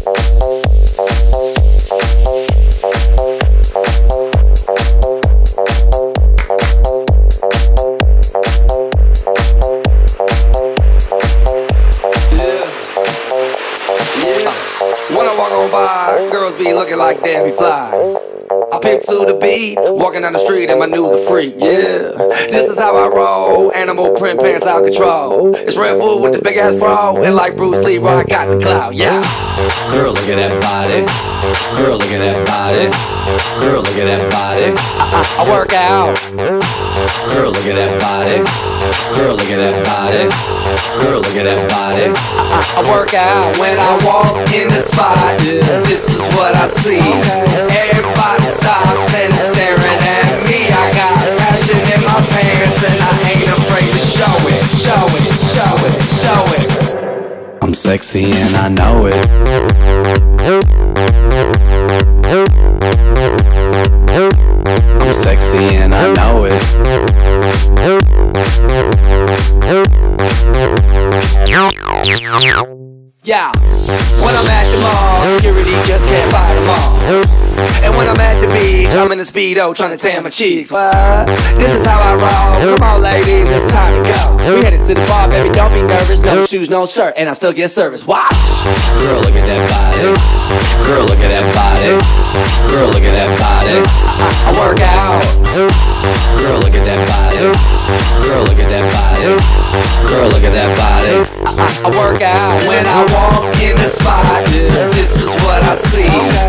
When I walk on by, girls be looking like Debbie Fly. I pick to the beat, walking down the street and my new the freak, yeah. This is how I roll, animal print pants out control. It's Red Bull with the big ass bro, and like Bruce Lee, I got the clout, yeah. Girl, look at that body. Girl, look at that body. Girl, look at that body. I work out. Girl, look at that body. Girl, look at that body. Girl, look at that body. I work out when I walk in the spot. This is what I see. Everybody stops and is staring at me. I got passion in my pants and I ain't afraid to show it. Show it, show it, show it. I'm sexy and I know it. I'm sexy and I know it. Yeah, when I'm at the mall, security just can't fight them all. And when I'm at the beach, I'm in a Speedo trying to tan my cheeks. What? This is how I roll. Come on, ladies, it's time to go. We headed to the bar, baby, don't be nervous. No shoes, no shirt, and I still get service. Watch. Girl, look at that body. Girl, look at that body. Girl, look at that body. I work out. Girl, look at that body. Girl, look at that body. Girl, look at that body. I work out when I walk in the spot. This is what I see.